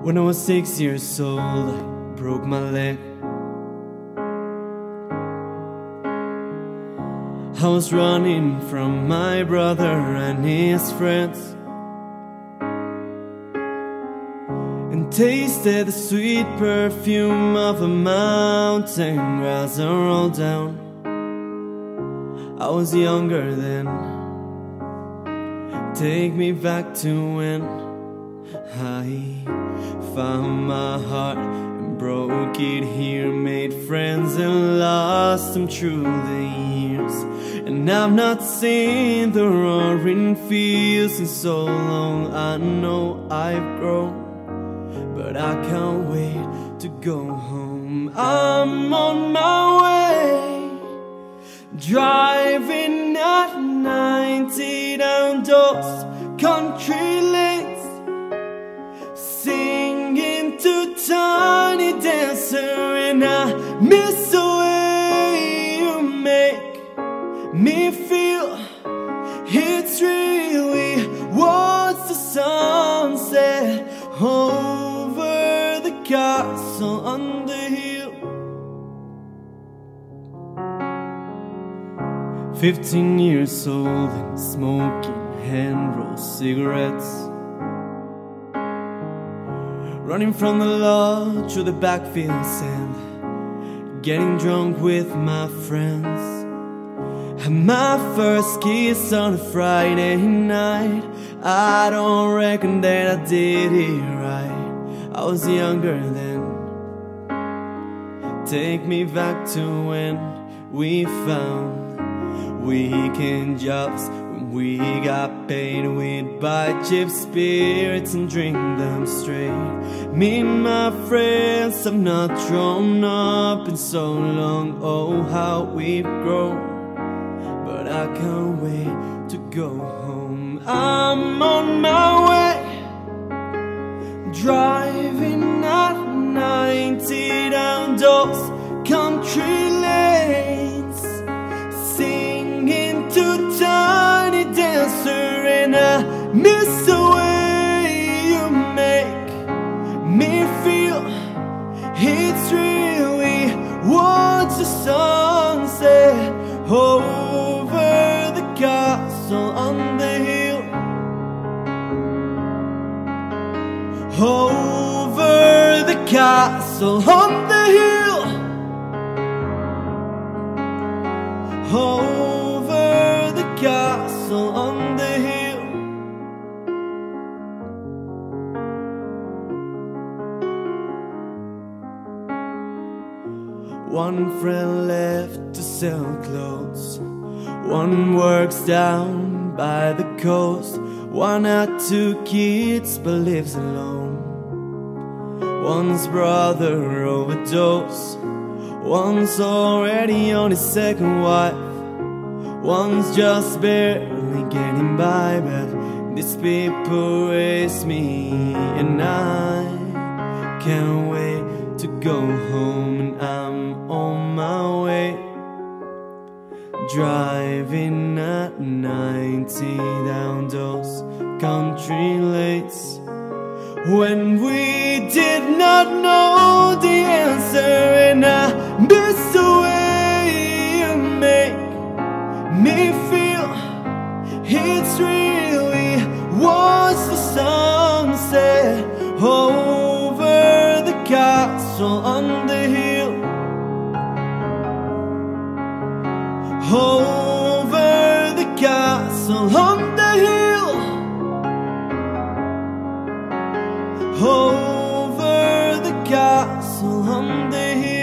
When I was 6 years old, I broke my leg. I was running from my brother and his friends, and tasted the sweet perfume of a mountain as I rolled down. I was younger then. Take me back to when I found my heart and broke it here, made friends and lost them through the years. And I've not seen the roaring fields in so long. I know I've grown, but I can't wait to go home. I'm on my way, driving at 90 down those country lanes, singing to Tiny Dancer, and I miss the way you make me feel. It's really what's the sunset over the castle on the hill. 15 years old and smoking hand-rolled cigarettes, running from the law through the backfields and getting drunk with my friends. And my first kiss on a Friday night, I don't reckon that I did it right. I was younger then. Take me back to when we found weekend jobs, when we got paid. We'd buy cheap spirits and drink them straight. Me and my friends have not drawn up in so long. Oh, how we've grown, but I can't wait to go home. I'm on my way, driving at 90 down those country lanes, singing to Tiny Dancer, and I miss the way you make me feel. It's really what's the sunset over the castle on the hill, over the castle on the hill, over the castle on the hill. One friend left to sell clothes, one works down by the coast, one had 2 kids but lives alone. One's brother overdosed, one's already on his second wife, one's just barely getting by. But these people raise me, and I can't wait to go home. And I'm on my way, driving at 90 down those country lanes, when we did not know the answer. And I miss the way you make me feel. It's really what's the sunset over the castle on the hill, over the castle on the hill, over the castle on the hill.